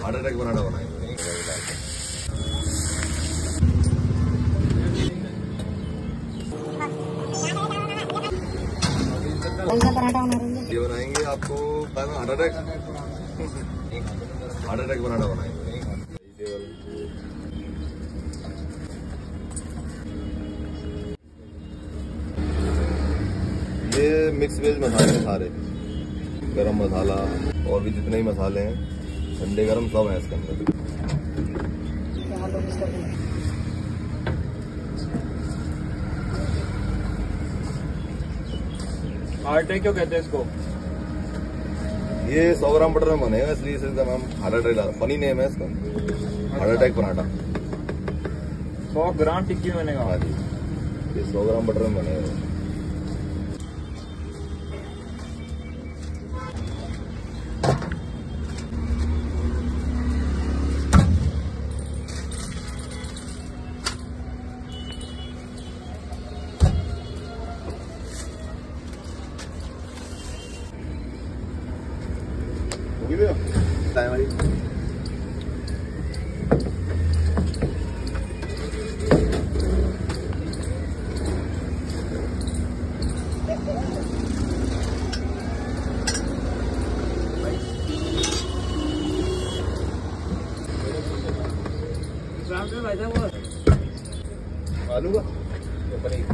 Heart attack paratha बनाएंगे। कौन सा पराठा बना रही है? ये बनाएंगे आपको हार्ट अटैक पराठा बनाएंगे। ये मिक्स वेज मसाले सारे, गरम मसाला और भी जितने ही मसाले हैं ठंडे गरम सब हैं इसके अंदर। हार्ट अटैक क्यों कहते हैं इसको? ये 100 ग्राम बटर में बनेगा इसलिए इसका नाम हार्ट अटैक, फनी नेम है इसका, heart attack paratha. 100 gram tikki में बनेगा? हाँ जी, ये 100 ग्राम बटर में बनेगा। भाई आलू का पनीर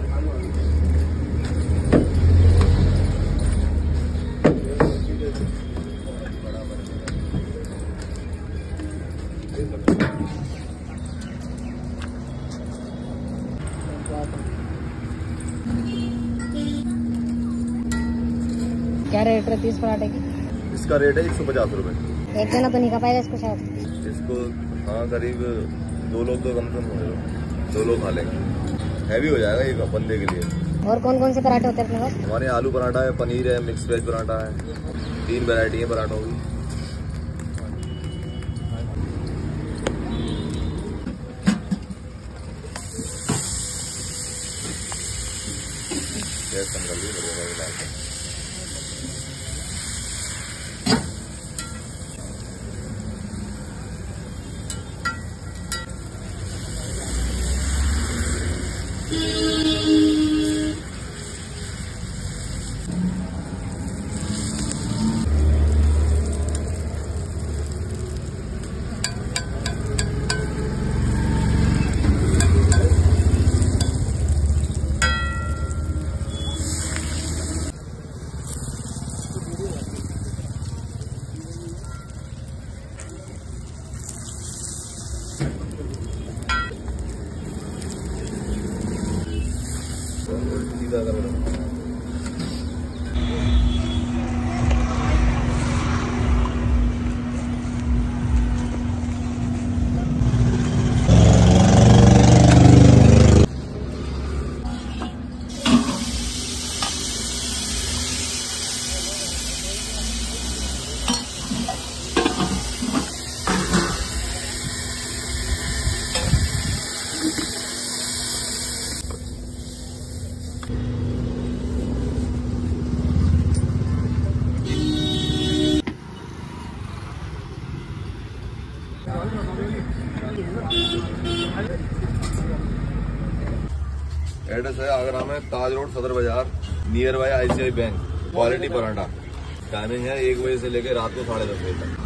क्या रेट रहती है इस पराठे की? इसका रेट है 150 रुपए। एक जना तो नहीं खा पाएगा इसको शायद। इसको हाँ करीब 2 लोग तो कम से कम होंगे, 2 लोग खा लेंगे। हैवी हो जाएगा ये बंदे के लिए। और कौन कौन से पराठे होते हैं अपने पास? हमारे आलू पराठा है, पनीर है, मिक्स वेज पराठा है, 3 वैरायटी है पराठों की। गैस कम कर ली, बढ़िया डाल के। सीधा कर लो। एड्रेस है आगरा में ताज road Sadar Bazaar, near by ICICI bank, quality paratha. Timing है 1 बजे से लेकर रात को 10:30 बजे तक।